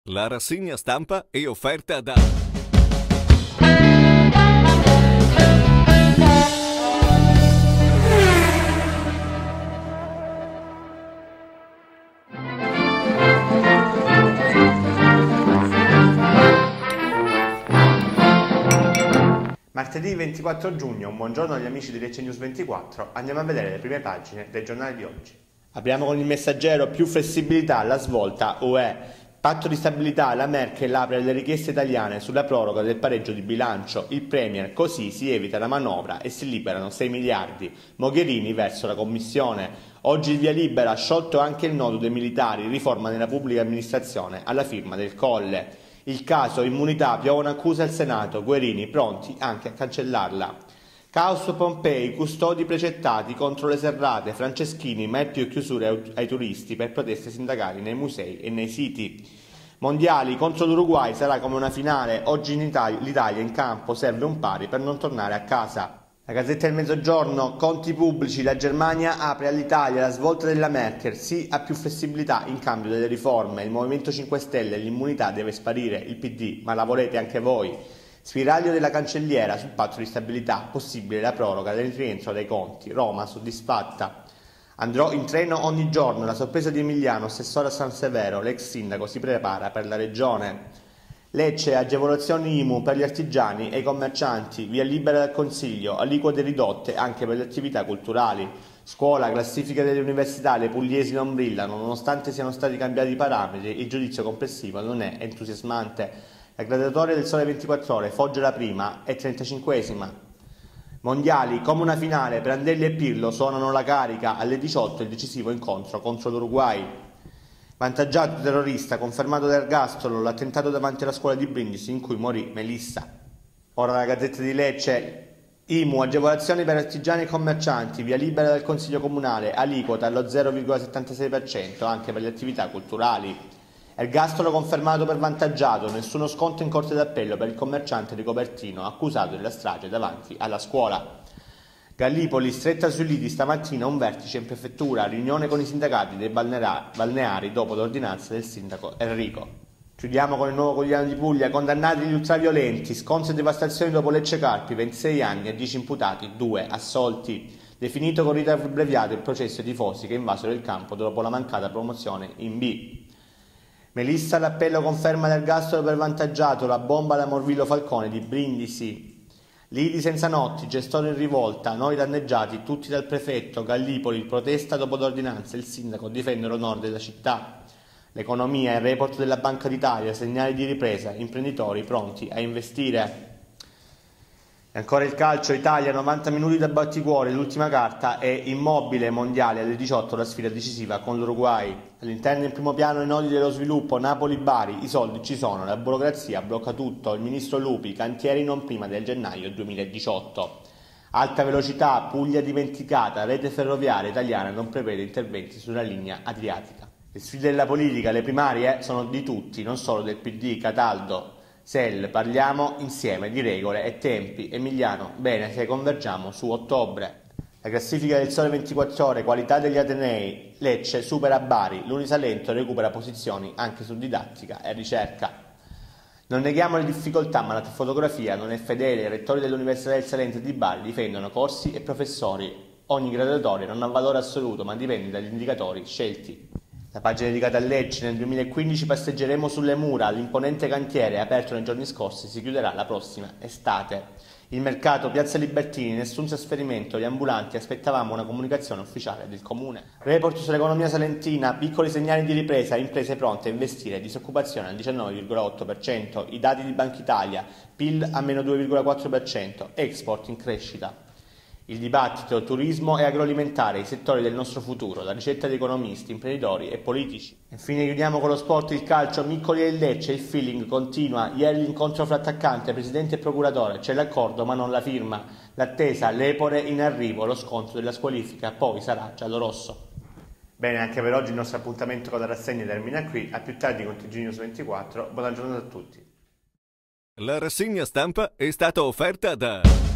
La rassegna stampa è offerta da Martedì 24 giugno, un buongiorno agli amici di Lecce News 24, andiamo a vedere le prime pagine dei giornali di oggi. Apriamo con il Messaggero, più flessibilità, la svolta UE. Patto di stabilità, la Merkel apre alle richieste italiane sulla proroga del pareggio di bilancio. Il Premier, così si evita la manovra e si liberano 6 miliardi. Mogherini verso la Commissione. Oggi il via libera, sciolto anche il nodo dei militari, riforma nella pubblica amministrazione alla firma del Colle. Il caso immunità, piovono accuse al Senato, Guerini pronti anche a cancellarla. Caos Pompei, custodi precettati contro le serrate, Franceschini, mai più chiusure ai turisti per proteste sindacali nei musei e nei siti. Mondiali contro l'Uruguay sarà come una finale, oggi in l'Italia in campo serve un pari per non tornare a casa. La Gazzetta del Mezzogiorno, conti pubblici, la Germania apre all'Italia, la svolta della Merkel, sì a più flessibilità in cambio delle riforme, il Movimento 5 Stelle, l'immunità deve sparire, il PD, ma la volete anche voi. Spiraglio della cancelliera sul patto di stabilità, possibile la proroga del rientro dei conti, Roma soddisfatta. Andrò in treno ogni giorno, la sorpresa di Emiliano, assessore a San Severo, l'ex sindaco si prepara per la regione. Lecce, agevolazioni IMU per gli artigiani e i commercianti, via libera dal Consiglio, aliquote ridotte anche per le attività culturali. Scuola, classifica delle università, le pugliesi non brillano, nonostante siano stati cambiati i parametri, il giudizio complessivo non è entusiasmante. La graduatoria del Sole 24 Ore, Foggia la prima e 35esima. Mondiali, come una finale, Prandelli e Pirlo suonano la carica, alle 18 il decisivo incontro contro l'Uruguay. Vantaggiato terrorista, confermato l'ergastolo, l'attentato davanti alla scuola di Brindisi in cui morì Melissa. Ora la Gazzetta di Lecce, IMU, agevolazioni per artigiani e commercianti, via libera del Consiglio Comunale, aliquota allo 0,76% anche per le attività culturali. Ergastolo confermato per vantaggiato, nessuno sconto in corte d'appello per il commerciante di Copertino accusato della strage davanti alla scuola. Gallipoli, stretta sui liti, stamattina un vertice in prefettura, riunione con i sindacati dei balneari dopo l'ordinanza del sindaco Enrico. Chiudiamo con il Nuovo Quotidiano di Puglia, condannati gli ultraviolenti, scontri e devastazioni dopo Lecce Carpi, 26 anni e 10 imputati, 2 assolti. Definito con rito abbreviato il processo ai tifosi che invasero il campo dopo la mancata promozione in B. Melissa all'appello conferma l'ergastolo per vantaggiato, la bomba alla Morvillo Falcone di Brindisi. Lidi senza notti, gestori in rivolta, noi danneggiati, tutti dal prefetto, Gallipoli, protesta dopo l'ordinanza, il sindaco difende l'onore della città. L'economia, il report della Banca d'Italia, segnali di ripresa, imprenditori pronti a investire. E ancora il calcio, Italia, 90 minuti da batticuore, l'ultima carta è Immobile, Mondiale, alle 18 la sfida decisiva con l'Uruguay. All'interno in primo piano i nodi dello sviluppo, Napoli-Bari, i soldi ci sono, la burocrazia blocca tutto, il ministro Lupi, cantieri non prima del gennaio 2018. Alta velocità, Puglia dimenticata, rete ferroviaria italiana non prevede interventi sulla linea adriatica. Le sfide della politica, le primarie sono di tutti, non solo del PD, Cataldo. Sell, parliamo insieme di regole e tempi. Emiliano, bene se convergiamo su ottobre. La classifica del Sole 24 Ore, qualità degli Atenei, Lecce supera Bari, l'Unisalento recupera posizioni anche su didattica e ricerca. Non neghiamo le difficoltà, ma la fotografia non è fedele. I rettori dell'Università del Salento e di Bari difendono corsi e professori. Ogni graduatoria non ha valore assoluto, ma dipende dagli indicatori scelti. La pagina dedicata a Lecce, nel 2015 passeggeremo sulle mura, l'imponente cantiere aperto nei giorni scorsi si chiuderà la prossima estate. Il mercato, Piazza Libertini, nessun trasferimento, gli ambulanti, aspettavamo una comunicazione ufficiale del comune. Report sull'economia salentina, piccoli segnali di ripresa, imprese pronte a investire, disoccupazione al 19,8%, i dati di Banca Italia, PIL a meno 2,4%, export in crescita. Il dibattito, turismo e agroalimentare, i settori del nostro futuro, la ricetta di economisti, imprenditori e politici. Infine chiudiamo con lo sport, il calcio, Miccoli e il Lecce, il feeling continua, ieri l'incontro fra attaccante, presidente e procuratore, c'è l'accordo ma non la firma, l'attesa, l'Epore in arrivo, lo scontro della squalifica, poi sarà giallorosso. Bene, anche per oggi il nostro appuntamento con la rassegna termina qui, a più tardi con TG News 24, buona giornata a tutti. la rassegna stampa è stata offerta da